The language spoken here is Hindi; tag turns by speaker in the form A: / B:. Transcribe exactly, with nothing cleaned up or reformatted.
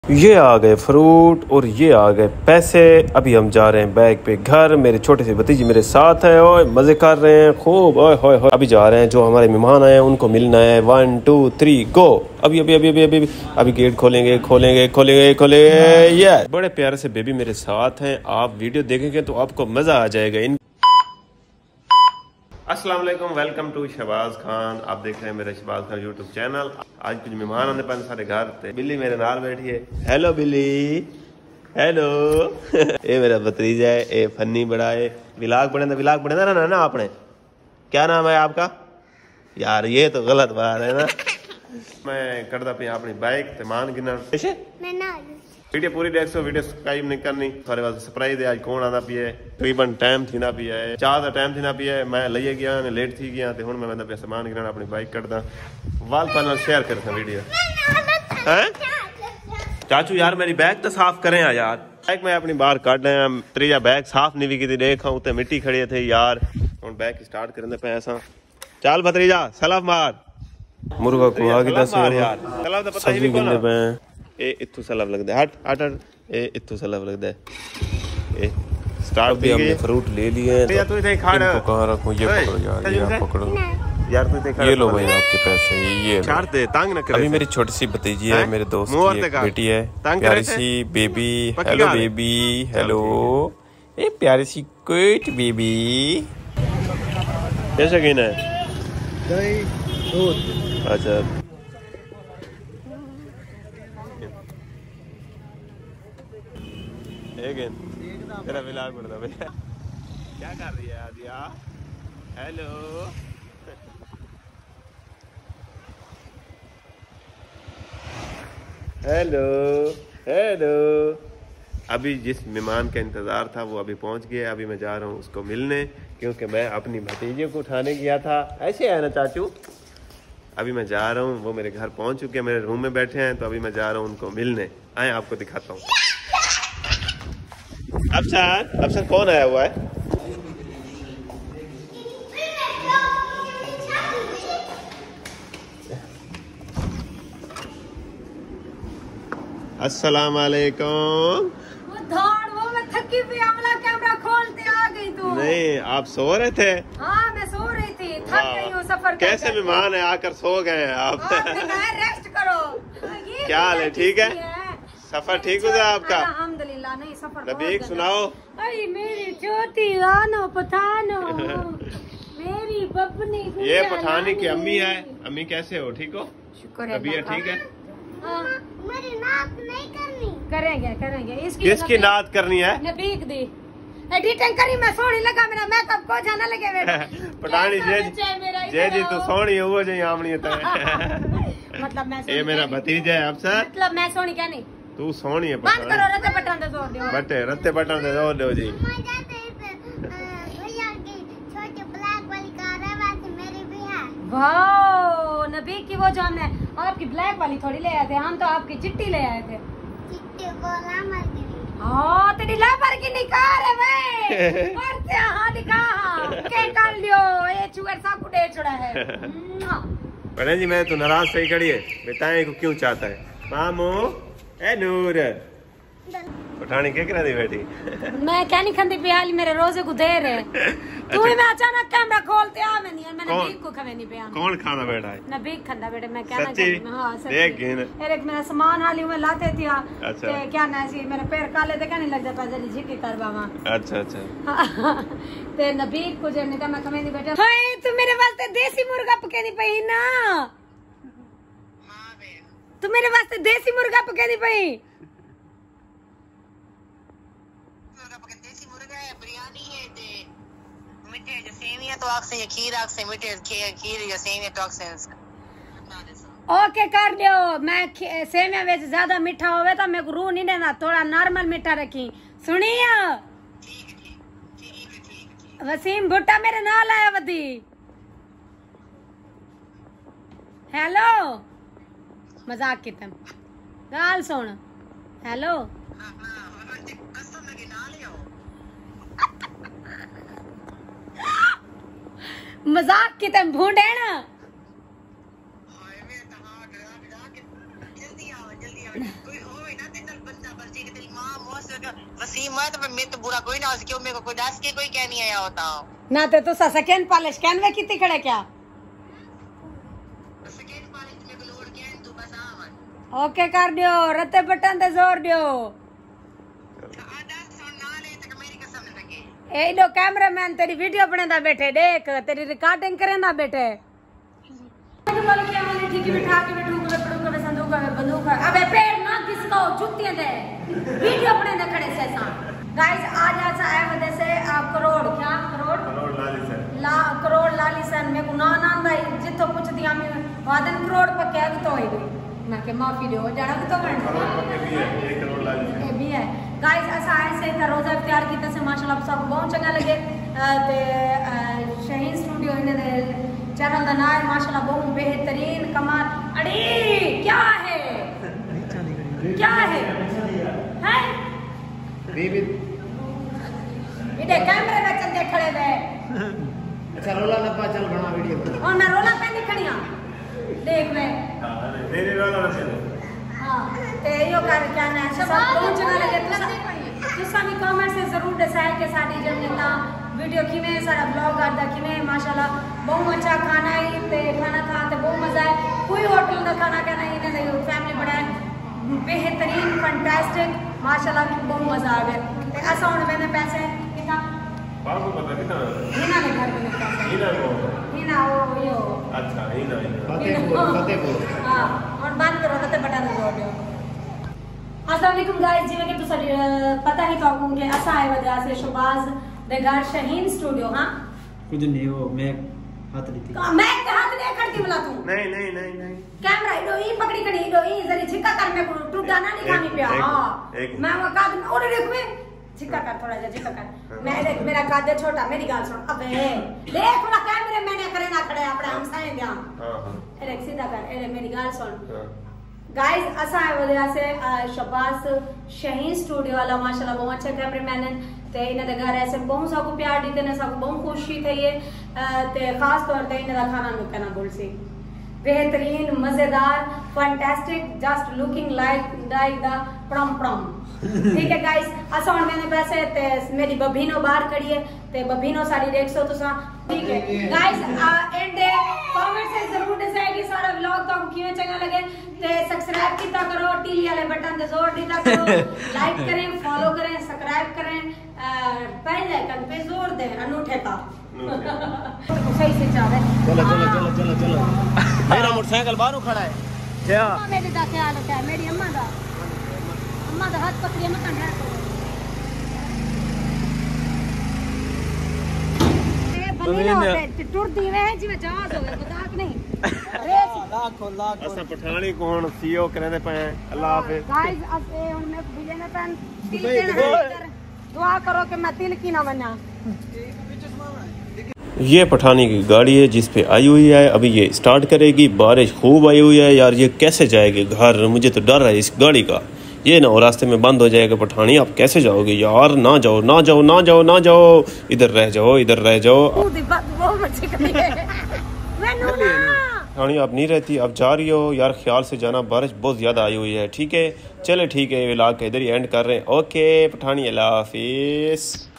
A: ये आ गए फ्रूट और ये आ गए पैसे। अभी हम जा रहे हैं बैग पे घर। मेरे छोटे से भतीजी मेरे साथ है और मजे कर रहे हैं खूब। ओए होए होए। अभी जा रहे हैं, जो हमारे मेहमान आए हैं उनको मिलना है। One two three go. अभी अभी अभी अभी अभी अभी गेट खोलेंगे खोलेंगे खोलेंगे खोलेंगे। ये बड़े प्यारे से बेबी मेरे साथ हैं। आप वीडियो देखेंगे तो आपको मजा आ जाएगा। इन अस्सलाम वालेकुम, वेलकम टू शहबाज खान। आप देख रहे हैं मेरा शहबाज खान यूट्यूब चैनल। आज कुछ मेहमान आने पर सारे घर थे। बिल्ली मेरे नाल बैठी है। हेलो बिल्ली, हेलो। ये मेरा भतीजा है, ये फन्नी बड़ा है। विलाग बने विलाग बने ना ना आपने। क्या नाम है आपका? यार ये तो गलत बात है ना। मैं करदा पे अपनी बाइक ते मान गिना मैं ना वीडियो पूरी देखो, वीडियो सब्सक्राइब नहीं करनी। सारे वास्ते सरप्राइज है। आज कौन आंदा पिया है, तकरीबन टाइम थी ना पिया है, चार दा टाइम थी ना पिया है। मैं लइए गया, मैं लेट थी गया ते हुन मैं बंदा पे सामान गिनना अपनी बाइक कटदा वाल पर शेयर करता वीडियो। हैं चाचू यार मेरी बैग तो साफ करें यार। बैग मैं अपनी बाहर काट रहे हैं। त्रीजा बैग साफ नहीं की देखा उते मिट्टी खड़ी थे यार। हुन बैग स्टार्ट करने पे ऐसा चल भतीजा सलाम मार। मुर्गा को आगे दस यार सलाम तो पता ही नहीं गिनने पे। ए इत्थू सलाब लगदा है। हट हट हट। ए इत्थू सलाब लगदा है। ए स्टार्ट भी हमने फ्रूट ले लिए हैं। तो तू इधर खा रहा है। कहां रखूं? ये पकड़ो यार, ये आप पकड़ो यार। तू इधर खा। ये लो भाई आपके पैसे। ये चार दे तंग न करे। अभी मेरी छोटी सी भतीजी है, मेरे दोस्त की एक बेटी है, प्यारी सी बेबी। Hello baby, hello. ए प्यारी सी क्यूट बेबी। कैसे गिना है? दही दूध। अच्छा तेरा विलाग बढ़ता भैया। क्या कर रही है आदिया? Hello hello hello. अभी जिस मेहमान का इंतजार था वो अभी पहुंच गया। अभी मैं जा रहा हूँ उसको मिलने, क्योंकि मैं अपनी भतीजे को उठाने गया था। ऐसे है ना चाचू? अभी मैं जा रहा हूँ, वो मेरे घर पहुंच चुके हैं, मेरे रूम में बैठे हैं। तो अभी मैं जा रहा हूँ उनको मिलने। आए आपको दिखाता हूँ। अफसान, अफसान कौन आया हुआ है? अस्सलाम वालेकुम।
B: वो दौड़ वो मैं थकी भी अमला कैमरा खोलते आ गई तू।
A: नहीं आप सो रहे थे?
B: हाँ मैं सो रही थी, थक गई हूँ सफर।
A: कैसे मेहमान है आकर सो गए हैं आप?
B: रेस्ट करो।
A: क्या हाल है? ठीक है, सफर ठीक हुआ आपका?
B: अल्हम्दुलिल्लाह। नहीं सफर
A: नबीक सुनाओ।
B: अरे मेरी छोटी आनो पठानो मेरी पपनी।
A: ये पठानी की अम्मी है। अम्मी कैसे हो? ठीक हो?
B: शुक्र है।
A: तबीयत ठीक है?
B: मेरी नात नहीं करनी। करेंगे करेंगे। इसकी
A: किसकी नात करनी है?
B: नबीक दी एडिटिंग करी। मैं सोनी लगा, मेरा मेकअप को जाना लगे बेटा।
A: पठानी जे जे जी तू सोनी है वो जो आमनी है।
B: मतलब मैं
A: ये मेरा भतीजा है। अफसर
B: मतलब मैं सोनी क्या नहीं?
A: तू सोनी है।
B: बंद करो रत्ते बटन दे जोर दो।
A: बटे रत्ते बटन दे जोर दो जी।
B: वाओ नबी की वो जो हमने आपकी ब्लैक वाली थोड़ी ले आए थे, हम तो आपकी चिट्टी ले आए थे। हाँ तेरी लापर की निकार है भाई। करते हाँ दिखा के कर लियो। ये चुगर सा कुड़े चढ़ा है।
A: पढ़े जी मैं तो नाराज सही खड़ी है। बताएं को क्यों चाहता है मामू? ए नूर पठानी के करा दी बेटी।
B: मैं क्या नहीं खंदी पियाली, मेरे रोजे को देर है। तू ही मैं अचानक कैमरा खोलते आ मैं नहीं मैंने बीक को खवे नहीं पिया।
A: कौन खाना बैठा है?
B: ना बीक खंदा बेटे। मैं क्या ना
A: सच्ची?
B: हां सच्ची।
A: देख गिन।
B: अरे मेरा सामान हाली में लाते थे।
A: अच्छा।
B: ते क्या ना सी मेरे पैर काले ते क्या नहीं लग जाता जल्दी झिकी करवावा।
A: अच्छा अच्छा।
B: ते नबीक को जने का मैं खवे नहीं बेटा। हाय तू मेरे वास्ते देसी मुर्गा पके नहीं पई ना? हां बे तू मेरे वास्ते देसी मुर्गा पके नहीं पई?
C: तो आखसे या खीर आखसे मीठे खीर खीर या सेमिया तो आखसे
B: ओके कर लियो। मैं सेमिया वेच ज्यादा मीठा होवे तो मैं रू नहीं देना, थोड़ा नॉर्मल मीठा रखी। सुनिया
C: ठीक है ठीक है ठीक है।
B: वसीम भुट्टा मेरे नाल आया वदी। हेलो मजाक की तुम गाल सुन। हेलो मजाक की तुम भूंडे ना।
C: वसीम है तो मैं तो बुरा कोई ना क्यों मेरे को कोई दस के कोई कह नहीं आया होता
B: ना तो तुसा सेकंड पालिश कैन वे कितनी खड़े क्या
C: सेकंड पालिश में को लोड के तू बस आवन
B: ओके कर दियो रत्ते बटन ते जोर दियो
C: आधा सुन ना ले तक मेरी कसम लगे
B: ए लो कैमरामैन तेरी वीडियो बनेदा बैठे देख तेरी रिकॉर्डिंग करेंदा बैठे बोल के मैंने ठीक बिठा के बैठू के पड़ू के संदूक में बंदूक अबे पेड़ ना किसको जुतियां दे वीडियो बनेदा खड़े से सा गाइस आज ऐसा है वजह से आप करोड़ क्या करोड़
A: करोड़ लालिसन
B: ला करोड़ लालिसन में गुनाह ना आंदा जितो कुछ दिया में वादन करोड़ पक्के तो होई गई मैं के माफी दो जाना तो बन
A: करोड़ पक्के भी है एक करोड़ लालिसन
B: ये भी है गाइस ऐसा ऐसे का रोजा इख्तियार कीते से माशाल्लाह सब बहुत चंगा लगे ते शहीन स्टूडियो इन्हें चैनल का नाम माशाल्लाह बहुत बेहतरीन कमाल अरे क्या है क्या है हैं
D: बेबी
B: इधर कैमरे में चंदे खड़े वे
D: अच्छा रोला लपा चल बना वीडियो
B: और मैं रोला पे नहीं खड़िया देख वे
A: हां मेरे रोला से
B: हां ते यो कर क्या ना सब बहुत चंगा लगे तुसा तुसा भी कमेंट से जरूर दसाए कि साडी जन्नता वीडियो किवें सारा ब्लॉग करदा किवें माशाल्लाह बहुत अच्छा खाना है ते खाना खाते बहुत मजा है कोई होटल का खाना का नहीं इन्हें देखो फैमिली बड़ा है बेहतरीन फैंटास्टिक माशाल्लाह बहुत मजा आ गया ते ऐसा होने मैंने पैसे कितना
A: बाबू पता कितना
B: हिना के घर में पैसे
A: हिना को
B: हिना वो यो
A: अच्छा हिना
D: फतेहपुर फतेहपुर
B: हां और बंद करो ते बटन दबा दो अस्सलाम वालेकुम गाइस जिਵੇਂ कि तुसा पता ही तो आपको कि ऐसा है वजह से शहबाज दे घर शहीन स्टूडियो हां
D: कुछ नहीं हो मैं हाथ ली थी
B: मैं ते हाथ ले करती बोला तू
A: नहीं नहीं नहीं नहीं
B: कैमरा इडो ई पकड़ी कड़ी इडो ई जरी छिक्का कर में टूट जाना नहीं खानी पिया हां मैं वो काद और देख में छिक्का कर थोड़ा जा छिक्का कर मैं देख मेरा काद छोटा मेरी गाल सुन अबे देख वाला कैमरे मैंने करे ना खड़े अपने हम साए गया
A: हां हां
B: अरे सीधा कर अरे मेरी गाल सुन गाइस असा है वजह से शहबाज शहीन स्टूडियो वाला माशाल्लाह बहुत अच्छा कैमरामैन है ते इन्हें दे घर ऐसे बहुत सा को प्यार दीते ने सब बहुत खुशी थे ये ते खास तौर पे इन्हें दा खाना नु कहना बोल सी बेहतरीन मजेदार fantastic just looking like like the प्रम प्रम ठीक है गाइस असा हुन मैंने पैसे ते मेरी बबीनो बाहर खड़ी है ते बबीनो सारी देख सो तुसा ठीक है गाइस एंड कमेंट से जरूर दसाए कि सारा व्लॉग तो किवें चंगा लगे ते सब्सक्राइब कीता करो टीली वाले बटन ते जोर दीता करो लाइक करें फॉलो करें सब्सक्राइब करें बेल आइकन पे जोर दें अनूठे का सही से जावे
D: चलो चलो चलो चलो चलो मेरा मोटरसाइकिल बाहर खड़ा है क्या
B: मेरे दा ख्याल रखा है मेरी अम्मा दा अम्मा दा हाथ पकड़िए मत अंडा टुरदी वे जिवें जहाज होवे मजाक नहीं रेस
D: लाखों लाखों
A: असा पठानी कौन सीओ करने पे अल्लाह हाफिज
B: गाइस अब ए हुन मैं बिले में पन दुआ करो कि मैं तिल की ना बना
A: ये पठानी की गाड़ी है जिस पे आई हुई है अभी ये स्टार्ट करेगी बारिश खूब आई हुई है यार ये कैसे जाएगी घर मुझे तो डर है इस गाड़ी का ये ना और रास्ते में बंद हो जाएगा पठानी आप कैसे जाओगे यार ना जाओ ना जाओ ना जाओ ना जाओ इधर रह जाओ इधर रह जाओ पठानी आप नहीं रहती आप जा रही हो यार ख्याल से जाना बारिश बहुत ज़्यादा आई हुई है ठीक है चले ठीक है व्लॉग के इधर ही एंड कर रहे हैं ओके पठानी अल्लाह हाफिज़।